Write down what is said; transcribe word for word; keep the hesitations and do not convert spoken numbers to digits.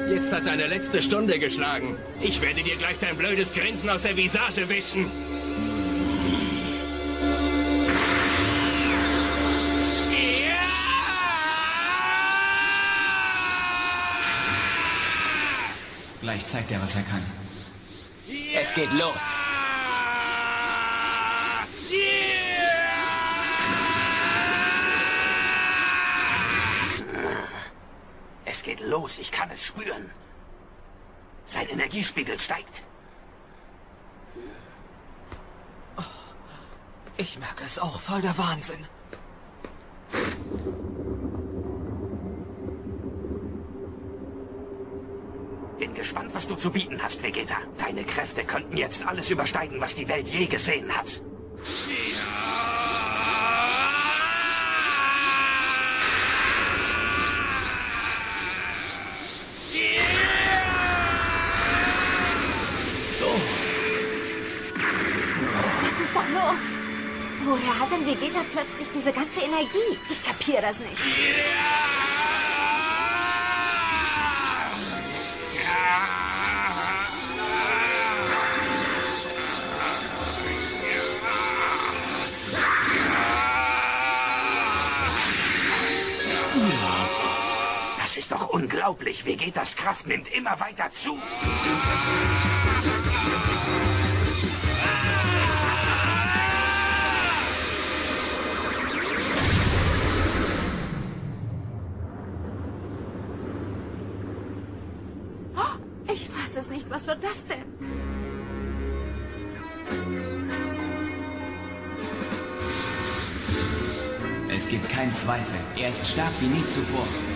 Jetzt hat deine letzte Stunde geschlagen. Ich werde dir gleich dein blödes Grinsen aus der Visage wischen. Ja! Gleich zeigt er, was er kann. Es geht los. Es geht los, ich kann es spüren. Sein Energiespiegel steigt. Ich merke es auch, voll der Wahnsinn. Bin gespannt, was du zu bieten hast, Vegeta. Deine Kräfte könnten jetzt alles übersteigen, was die Welt je gesehen hat. Was ist da los? Woher hat denn Vegeta plötzlich diese ganze Energie? Ich kapiere das nicht. Das ist doch unglaublich. Vegetas Kraft nimmt immer weiter zu. Ich weiß es nicht. Was wird das denn? Es gibt keinen Zweifel. Er ist stark wie nie zuvor.